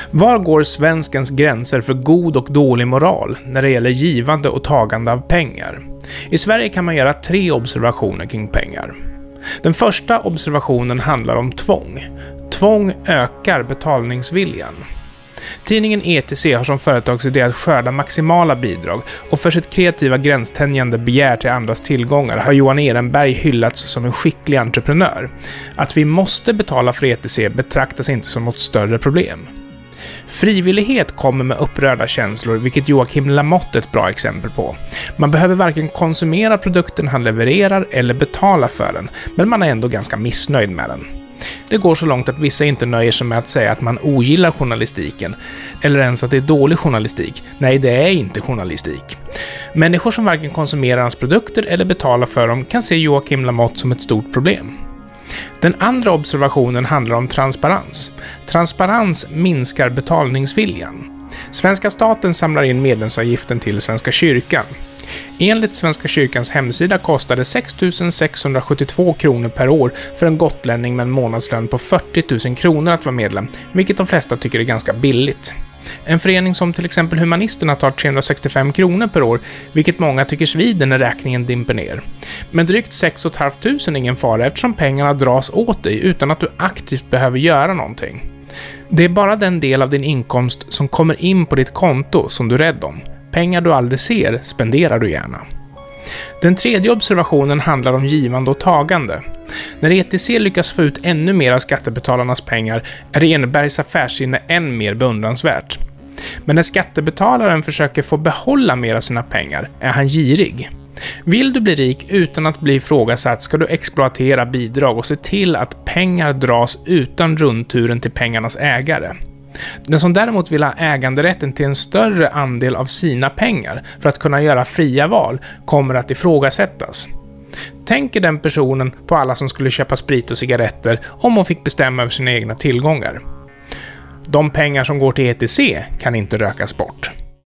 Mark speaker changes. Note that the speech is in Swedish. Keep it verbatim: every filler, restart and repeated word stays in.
Speaker 1: Var går svenskens gränser för god och dålig moral när det gäller givande och tagande av pengar? I Sverige kan man göra tre observationer kring pengar. Den första observationen handlar om tvång. Tvång ökar betalningsviljan. Tidningen E T C har som företagsidé att skörda maximala bidrag, och för sitt kreativa gränstänjande begär till andras tillgångar har Johan Ehrenberg hyllats som en skicklig entreprenör. Att vi måste betala för E T C betraktas inte som något större problem. Frivillighet kommer med upprörda känslor, vilket Joakim Lamotte är ett bra exempel på. Man behöver varken konsumera produkten han levererar eller betala för den, men man är ändå ganska missnöjd med den. Det går så långt att vissa inte nöjer sig med att säga att man ogillar journalistiken, eller ens att det är dålig journalistik. Nej, det är inte journalistik. Människor som varken konsumerar hans produkter eller betalar för dem kan se Joakim Lamotte som ett stort problem. Den andra observationen handlar om transparens. Transparens minskar betalningsviljan. Svenska staten samlar in medlemsavgiften till Svenska kyrkan. Enligt Svenska kyrkans hemsida kostar det sex tusen sexhundrasjuttiotvå kronor per år för en gotlänning med en månadslön på fyrtio tusen kronor att vara medlem, vilket de flesta tycker är ganska billigt. En förening som till exempel Humanisterna tar trehundrasextiofem kronor per år, vilket många tycker svider när räkningen dimper ner. Men drygt sex tusen femhundra är ingen fara eftersom pengarna dras åt dig utan att du aktivt behöver göra någonting. Det är bara den del av din inkomst som kommer in på ditt konto som du är rädd om. Pengar du aldrig ser spenderar du gärna. Den tredje observationen handlar om givande och tagande. När E T C lyckas få ut ännu mer av skattebetalarnas pengar är Ehrenbergs affärssinne än mer beundransvärt. Men när skattebetalaren försöker få behålla mer av sina pengar är han girig. Vill du bli rik utan att bli ifrågasatt ska du exploatera bidrag och se till att pengar dras utan rundturen till pengarnas ägare. Den som däremot vill ha äganderätten till en större andel av sina pengar för att kunna göra fria val kommer att ifrågasättas. Tänker den personen på alla som skulle köpa sprit och cigaretter om hon fick bestämma över sina egna tillgångar. De pengar som går till E T C kan inte rökas bort.